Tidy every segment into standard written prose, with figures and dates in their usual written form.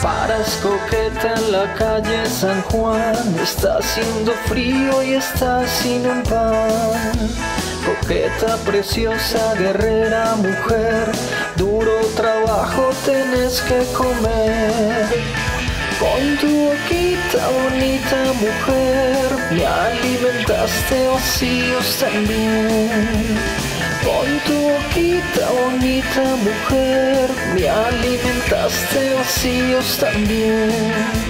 Paras coqueta en la calle San Juan, está haciendo frío y estás sin un pan. Coqueta, preciosa, guerrera, mujer, duro trabajo tenés que comer. Con tu boquita bonita, mujer, me alimentaste vacíos también. Con tu boquita bonita, mujer, me alimentaste vacíos también.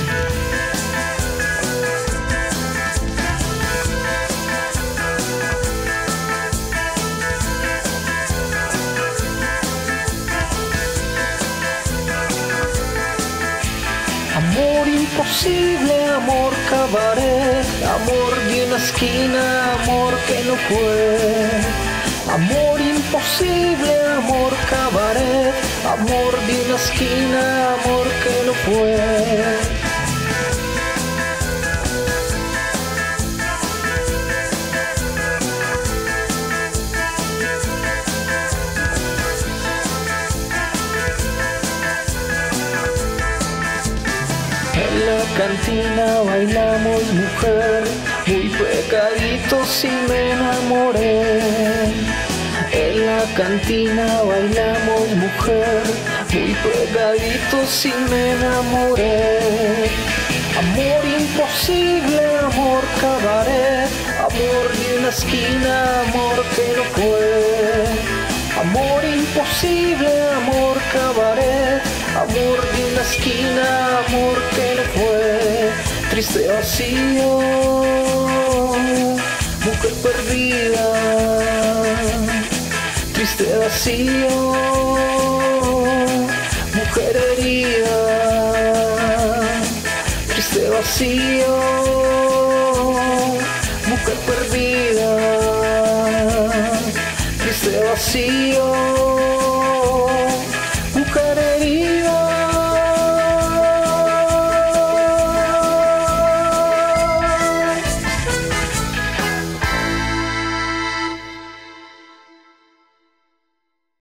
Amor imposible, amor cabaret, amor de una esquina, amor que no fue. Amor imposible, amor cabaret, amor de una esquina, amor que no fue. En la cantina bailamos, mujer, muy pegaditos y me enamoré. En la cantina bailamos, mujer, muy pegaditos y me enamoré. Amor imposible, amor cabaret, amor de una esquina, amor que no fue. Amor imposible, amor cabaret, amor de una esquina, amor que no fue. Triste vacío, mujer perdida. Triste vacío, mujer herida. Triste vacío, mujer perdida. Triste vacío.